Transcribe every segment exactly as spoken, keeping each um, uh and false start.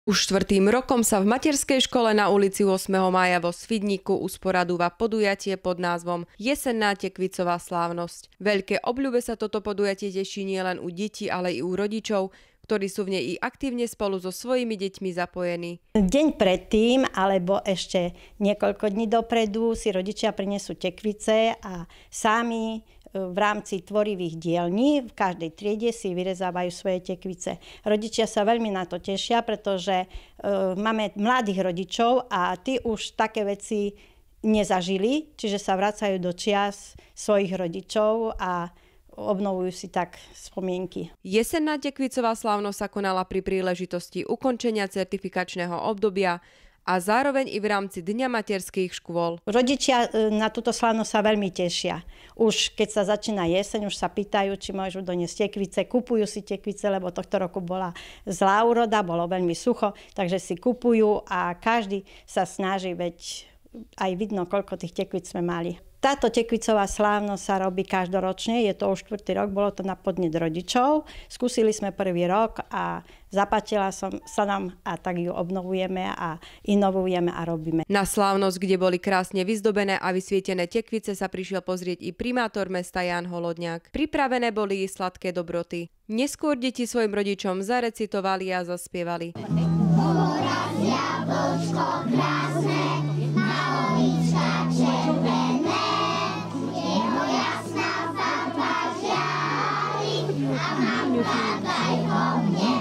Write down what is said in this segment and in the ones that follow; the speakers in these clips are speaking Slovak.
Už štvrtým rokom sa v materskej škole na ulici ôsmeho mája vo Svidníku usporadúva podujatie pod názvom Jesenná tekvicová slávnosť. Veľké obľube sa toto podujatie teší nielen u detí, ale i u rodičov, ktorí sú v nej i aktívne spolu so svojimi deťmi zapojení. Deň predtým, alebo ešte niekoľko dní dopredu si rodičia prinesú tekvice a sami v rámci tvorivých dielní v každej triede si vyrezávajú svoje tekvice. Rodičia sa veľmi na to tešia, pretože e, máme mladých rodičov a tí už také veci nezažili, čiže sa vracajú do čias svojich rodičov a obnovujú si tak spomienky. Jesenná tekvicová slávnosť sa konala pri príležitosti ukončenia certifikačného obdobia a zároveň i v rámci Dňa materských škôl. Rodičia na túto slávnosť sa veľmi tešia. Už keď sa začína jeseň, už sa pýtajú, či môžu doniesť tekvice. Kupujú si tekvice, lebo tohto roku bola zlá úroda, bolo veľmi sucho, takže si kupujú a každý sa snaží, veď aj vidno, koľko tých tekvic sme mali. Táto tekvicová slávnosť sa robí každoročne, je to už štvrtý rok, bolo to na podnet rodičov. Skúsili sme prvý rok a zapáčila som sa nám a tak ju obnovujeme a inovujeme a robíme. Na slávnosť, kde boli krásne vyzdobené a vysvietené tekvice, sa prišiel pozrieť i primátor mesta Ján Holodňák. Pripravené boli i sladké dobroty. Neskôr deti svojim rodičom zarecitovali a zaspievali. Horaz jablčko krásne, malolička červené, jeho jasná farba žiari a mamka daj ho mne.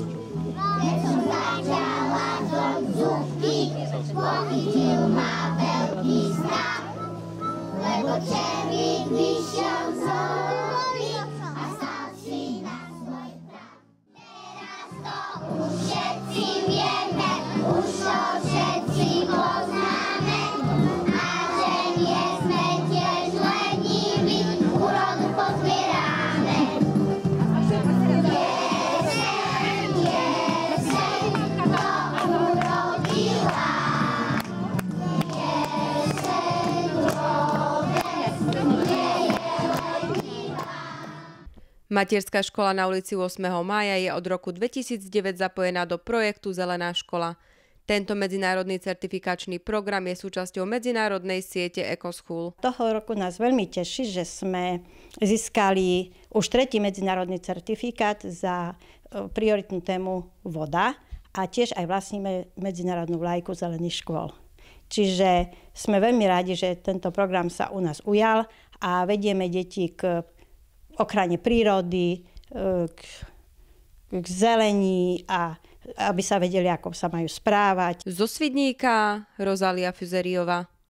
Keď som začala do zubky, pochytil ma veľký strach, lebo červík vyšiel z hory a stal si na svoj prach. Teraz to už všetci vieme, už to všetci poznáme, a že nie sme tiež leniví, úrodu pozbierame. Jeseň, jeseň, to urodila. Jeseň vôbec nie je lenivá. Materská škola na ulici ôsmeho mája je od roku dvetisícdeväť zapojená do projektu Zelená škola. Tento medzinárodný certifikačný program je súčasťou medzinárodnej siete EcoSchool. Toho roku nás veľmi teší, že sme získali už tretí medzinárodný certifikát za prioritnú tému voda a tiež aj vlastníme medzinárodnú vlajku Zelených škôl. Čiže sme veľmi radi, že tento program sa u nás ujal a vedieme deti k ochrane prírody, k, k zelení a aby sa vedeli, ako sa majú správať. Zo Svidníka Rozália Fuzeriová.